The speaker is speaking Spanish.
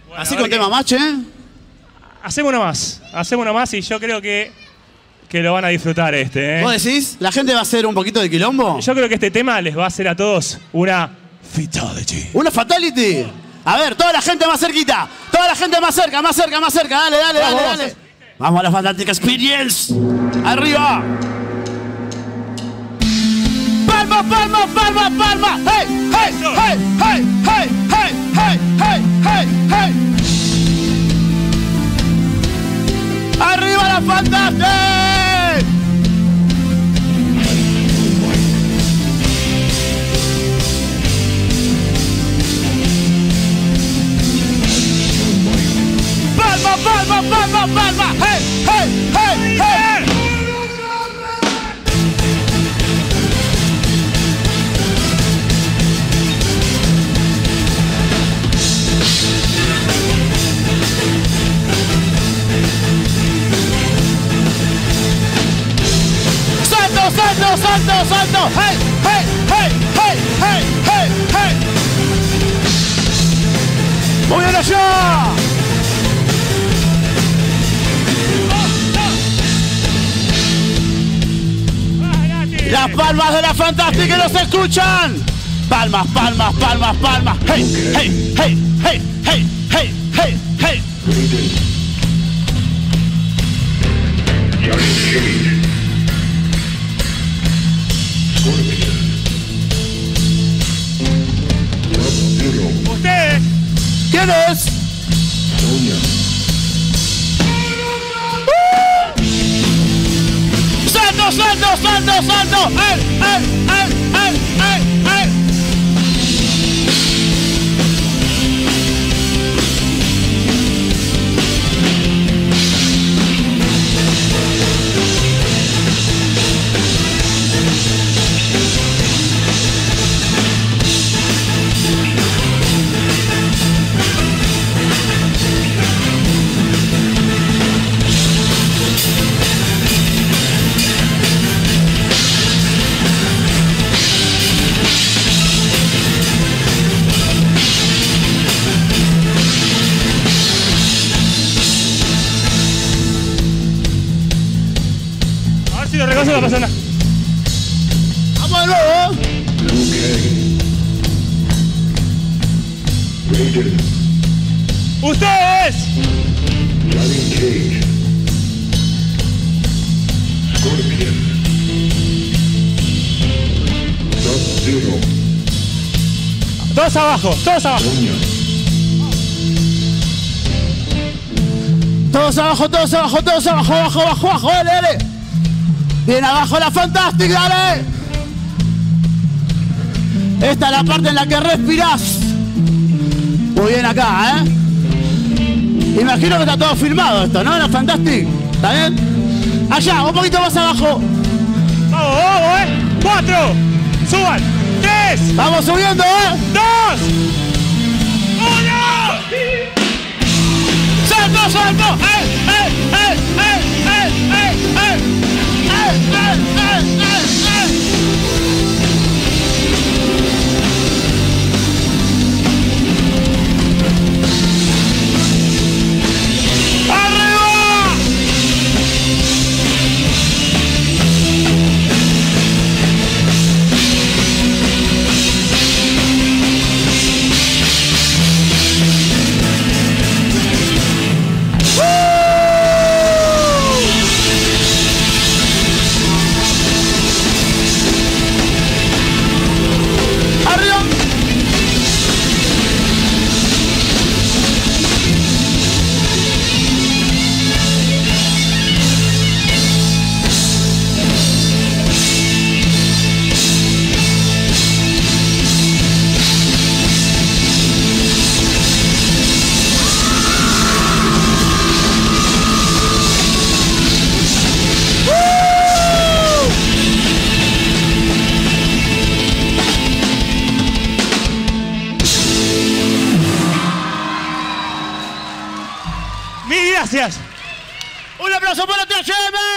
Bueno, así con tema match, ¿eh? Hacemos uno más y yo creo que lo van a disfrutar este, ¿eh? ¿Vos decís? ¿La gente va a hacer un poquito de quilombo? Yo creo que este tema les va a hacer a todos una fatality. ¿Una fatality? A ver, toda la gente más cerquita. Toda la gente más cerca, más cerca, más cerca. Dale, dale, Vamos, dale, dale. Vamos a la Fantastic Experience. Arriba. Palma, palma, palma, palma. Hey, hey, hey, hey, hey, hey, hey, hey, hey, hey. Arriba la Fantastic. Palma, palma, palma, palma. Hey, hey, hey, hey. Salto, salto, salto, salto. Hey, hey, hey, hey, hey, hey, hey. Muy bien allá. Las palmas de la Fantastic que nos escuchan. Palmas, palmas, palmas, palmas. Hey, hey, hey, hey, hey, hey, hey, hey. ¿Ustedes? ¿Quién es? ¡Salto, salto, salto, salto! ¡Ey, ey, ey, ey, ey, ey! Si lo reconoce la persona. ¡Vamos de nuevo! ¡Ustedes! Todos abajo, todos abajo. Todos abajo, todos abajo, todos abajo, abajo, abajo, abajo, dale, dale. Bien abajo la Fantastic, dale. Esta es la parte en la que respirás. Muy bien acá, ¿eh? Imagino que está todo filmado esto, ¿no? La Fantastic. ¿Está bien? Allá, un poquito más abajo. Vamos, vamos, 4. Suban. 3. Vamos subiendo, 2. 1. ¡Salto, salto! ¡Ey, ey, ey, ey, ey, ey, ey! ¡Ey, ey, ey, ey, ey! ¡Arriba! Gracias. Un aplauso para THM.